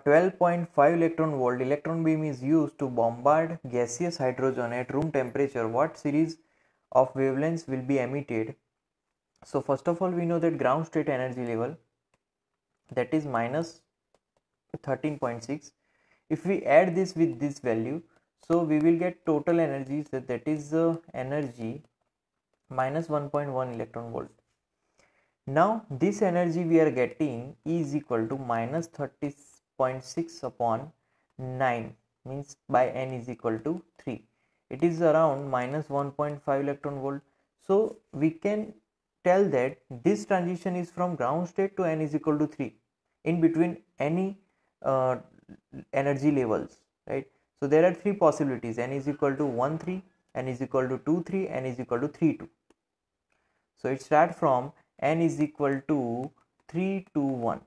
12.5 electron volt electron beam is used to bombard gaseous hydrogen at room temperature. What series of wavelengths will be emitted? So first of all, we know that ground state energy level, that is minus 13.6. If we add this with this value, so we will get total energy, so that is energy minus 1.1 electron volt. Now this energy we are getting is equal to minus 30.6 upon 9, means by n is equal to 3. It is around minus 1.5 electron volt. So we can tell that this transition is from ground state to n is equal to 3 in between any energy levels, right? So there are three possibilities: n is equal to 1 3, n is equal to 2 3, n is equal to 3 2. So it starts from n is equal to 3 to 1.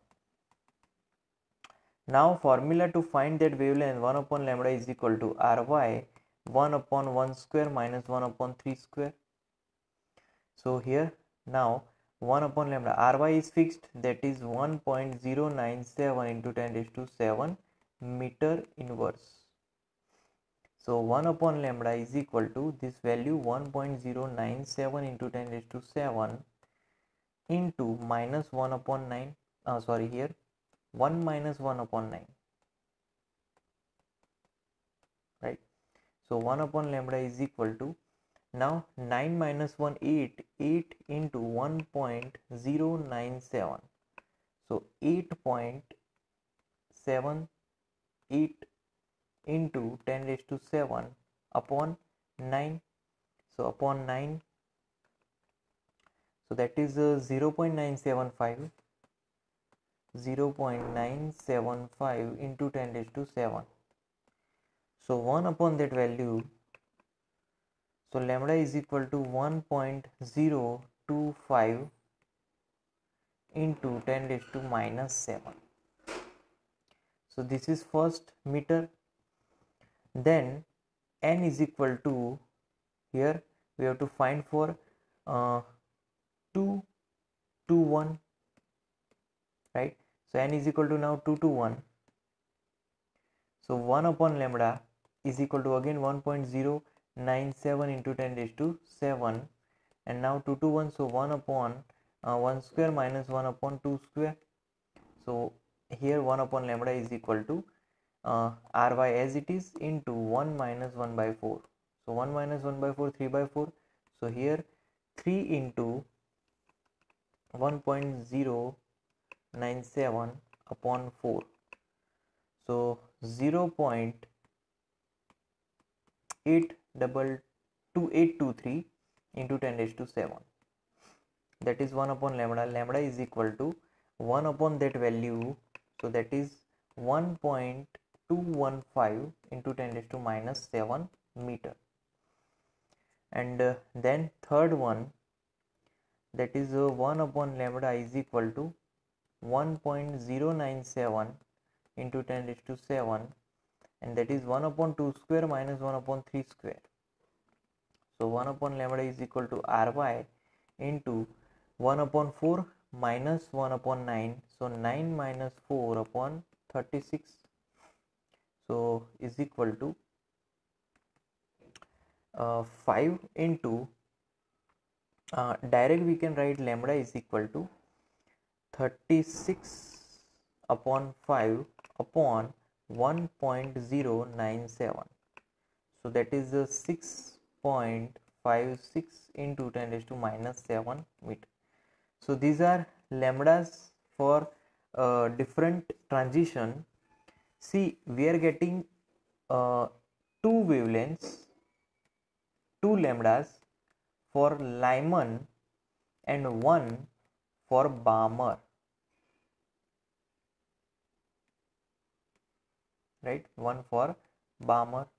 Now formula to find that wavelength: 1 upon lambda is equal to Ry 1 upon 1 square minus 1 upon 3 square. So here now 1 upon lambda, Ry is fixed, that is 1.097 into 10 raised to 7 meter inverse. So 1 upon lambda is equal to this value 1.097 into 10 raised to 7 into minus 1 upon 9, here 1 minus 1 upon 9, right? So 1 upon lambda is equal to, now 9 minus 1 8, 8 into 1.097, so 8.78 into 10 raised to 7 upon 9, so upon 9, so that is 0.975 into 10 raised to 7. So 1 upon that value, so lambda is equal to 1.025 into 10 raised to minus 7. So this is first meter. Then n is equal to, here we have to find for 2 to 1, right? So n is equal to now 2 to 1. So 1 upon lambda is equal to again 1.097 into 10 raised to 7, and now 2 to 1, so 1 upon 1 square minus 1 upon 2 square. So here 1 upon lambda is equal to Ry as it is into 1 minus 1 by 4. So 1 minus 1 by 4, 3 by 4. So here 3 into 1.097 upon 4. So 0.82223 into 10 raised to 7. That is 1 upon lambda. Lambda is equal to 1 upon that value. So that is 1.215 into 10 raised to minus 7 meter. And then third one, that is 1 upon lambda is equal to 1.097 into 10 raised to 7, and that is 1 upon 2 square minus 1 upon 3 square. So 1 upon lambda is equal to Ry into 1 upon 4 minus 1 upon 9, so 9 minus 4 upon 36, so is equal to 5 into direct we can write lambda is equal to 36 upon 5 upon 1.097, so that is 6.56 into 10 raised to minus 7 meter. So these are lambdas for different transition. See, we are getting 2 wavelengths, 2 lambdas for Lyman and 1 for Balmer, right? 1 for Balmer.